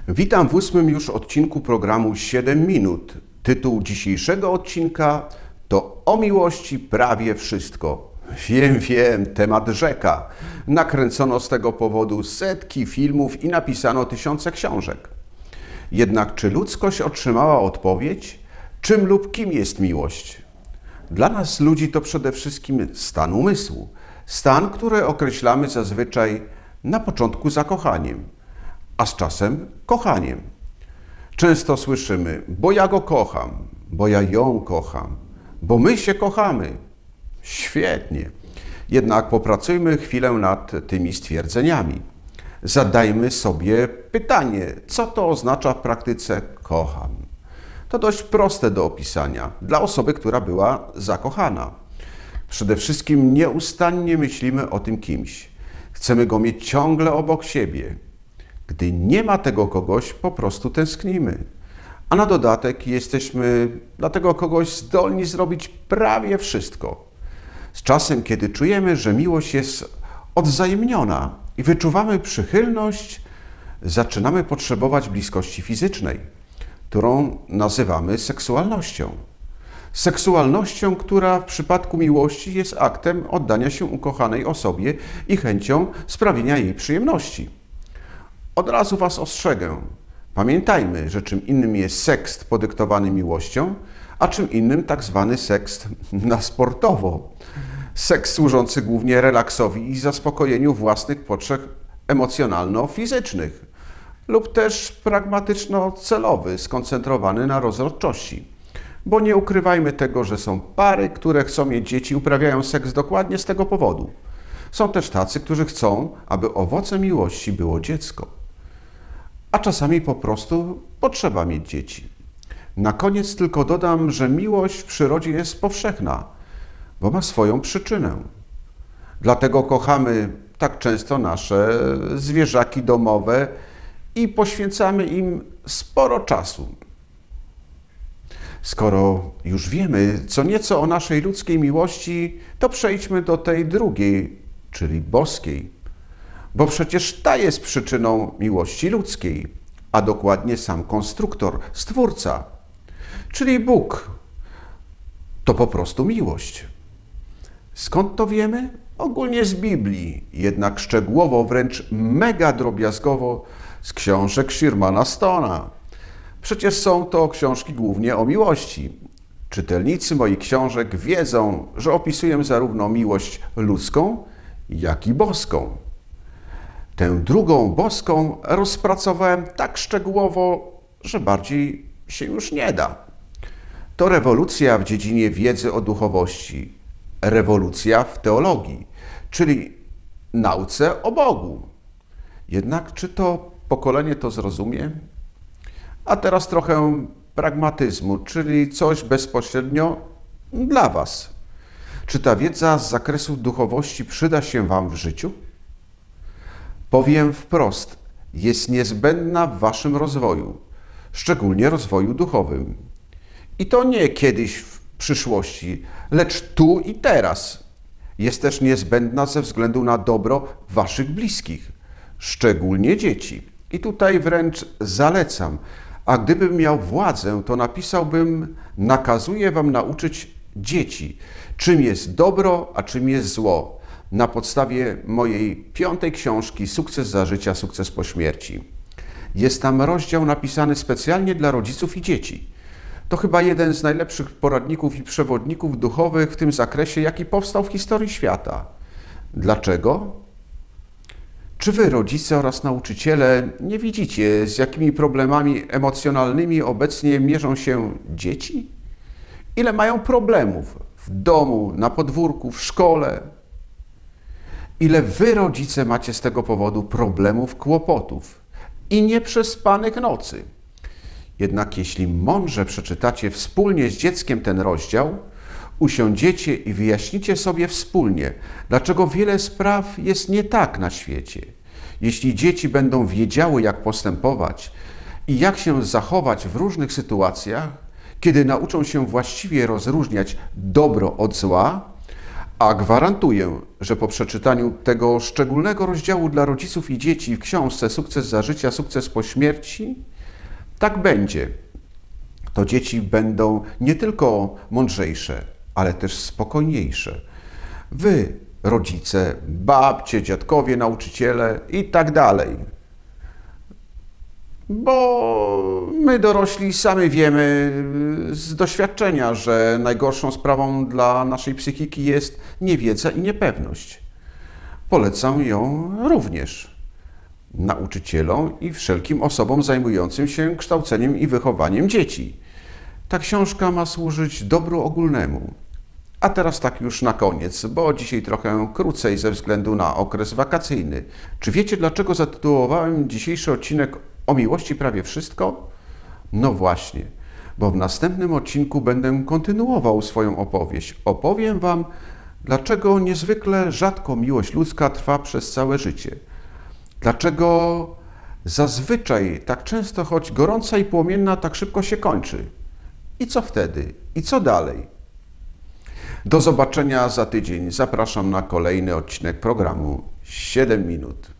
Witam w 8. już odcinku programu 7 minut. Tytuł dzisiejszego odcinka to o miłości prawie wszystko. Wiem, temat rzeka. Nakręcono z tego powodu setki filmów i napisano tysiące książek. Jednak czy ludzkość otrzymała odpowiedź? Czym lub kim jest miłość? Dla nas ludzi to przede wszystkim stan umysłu. Stan, który określamy zazwyczaj na początku zakochaniem, a z czasem kochaniem. Często słyszymy, bo ja go kocham, bo ja ją kocham, bo my się kochamy. Świetnie. Jednak popracujmy chwilę nad tymi stwierdzeniami. Zadajmy sobie pytanie, co to oznacza w praktyce kocham. To dość proste do opisania dla osoby, która była zakochana. Przede wszystkim nieustannie myślimy o tym kimś. Chcemy go mieć ciągle obok siebie. Gdy nie ma tego kogoś, po prostu tęsknimy. A na dodatek jesteśmy dla tego kogoś zdolni zrobić prawie wszystko. Z czasem, kiedy czujemy, że miłość jest odwzajemniona i wyczuwamy przychylność, zaczynamy potrzebować bliskości fizycznej, którą nazywamy seksualnością. Seksualnością, która w przypadku miłości jest aktem oddania się ukochanej osobie i chęcią sprawienia jej przyjemności. Od razu Was ostrzegę. Pamiętajmy, że czym innym jest seks podyktowany miłością, a czym innym tak zwany seks na sportowo. Seks służący głównie relaksowi i zaspokojeniu własnych potrzeb emocjonalno-fizycznych lub też pragmatyczno-celowy, skoncentrowany na rozrodczości. Bo nie ukrywajmy tego, że są pary, które chcą mieć dzieci i uprawiają seks dokładnie z tego powodu. Są też tacy, którzy chcą, aby owocem miłości było dziecko. A czasami po prostu potrzeba mieć dzieci. Na koniec tylko dodam, że miłość w przyrodzie jest powszechna, bo ma swoją przyczynę. Dlatego kochamy tak często nasze zwierzaki domowe i poświęcamy im sporo czasu. Skoro już wiemy co nieco o naszej ludzkiej miłości, to przejdźmy do tej drugiej, czyli boskiej. Bo przecież ta jest przyczyną miłości ludzkiej, a dokładnie sam konstruktor, stwórca, czyli Bóg. To po prostu miłość. Skąd to wiemy? Ogólnie z Biblii, jednak szczegółowo, wręcz mega drobiazgowo z książek Shermana Stona. Przecież są to książki głównie o miłości. Czytelnicy moich książek wiedzą, że opisuję zarówno miłość ludzką, jak i boską. Tę drugą boską rozpracowałem tak szczegółowo, że bardziej się już nie da. To rewolucja w dziedzinie wiedzy o duchowości, rewolucja w teologii, czyli nauce o Bogu. Jednak czy to pokolenie to zrozumie? A teraz trochę pragmatyzmu, czyli coś bezpośrednio dla Was. Czy ta wiedza z zakresu duchowości przyda się Wam w życiu? Powiem wprost, jest niezbędna w Waszym rozwoju, szczególnie rozwoju duchowym. I to nie kiedyś w przyszłości, lecz tu i teraz. Jest też niezbędna ze względu na dobro Waszych bliskich, szczególnie dzieci. I tutaj wręcz zalecam, a gdybym miał władzę, to napisałbym, nakazuję Wam nauczyć dzieci, czym jest dobro, a czym jest zło, na podstawie mojej 5. książki Sukces za życia, sukces po śmierci. Jest tam rozdział napisany specjalnie dla rodziców i dzieci. To chyba jeden z najlepszych poradników i przewodników duchowych w tym zakresie, jaki powstał w historii świata. Dlaczego? Czy Wy, rodzice oraz nauczyciele, nie widzicie, z jakimi problemami emocjonalnymi obecnie mierzą się dzieci? Ile mają problemów w domu, na podwórku, w szkole? Ile Wy, rodzice, macie z tego powodu problemów, kłopotów i nieprzespanych nocy? Jednak jeśli mądrze przeczytacie wspólnie z dzieckiem ten rozdział, usiądziecie i wyjaśnicie sobie wspólnie, dlaczego wiele spraw jest nie tak na świecie. Jeśli dzieci będą wiedziały, jak postępować i jak się zachować w różnych sytuacjach, kiedy nauczą się właściwie rozróżniać dobro od zła, A gwarantuję, że po przeczytaniu tego szczególnego rozdziału dla rodziców i dzieci w książce Sukces za życia, sukces po śmierci, tak będzie. To dzieci będą nie tylko mądrzejsze, ale też spokojniejsze. Wy, rodzice, babcie, dziadkowie, nauczyciele i tak dalej. Bo my dorośli sami wiemy z doświadczenia, że najgorszą sprawą dla naszej psychiki jest niewiedza i niepewność. Polecam ją również nauczycielom i wszelkim osobom zajmującym się kształceniem i wychowaniem dzieci. Ta książka ma służyć dobru ogólnemu. A teraz tak już na koniec, bo dzisiaj trochę krócej ze względu na okres wakacyjny. Czy wiecie, dlaczego zatytułowałem dzisiejszy odcinek o miłości prawie wszystko? No właśnie, bo w następnym odcinku będę kontynuował swoją opowieść. Opowiem Wam, dlaczego niezwykle rzadko miłość ludzka trwa przez całe życie. Dlaczego zazwyczaj tak często, choć gorąca i płomienna, tak szybko się kończy. I co wtedy? I co dalej? Do zobaczenia za tydzień. Zapraszam na kolejny odcinek programu 7 minut.